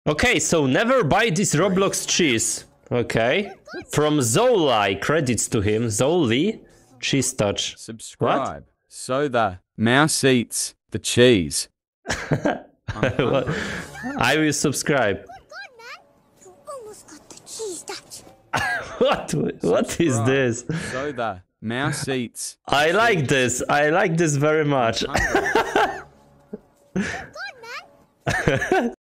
Okay, so never buy this Roblox cheese. Okay. From Zoli, credits to him. Zoli, cheese touch. Subscribe. What? So the mouse eats the cheese. I will subscribe. What is this? So the mouse eats. I like this. I like this very much.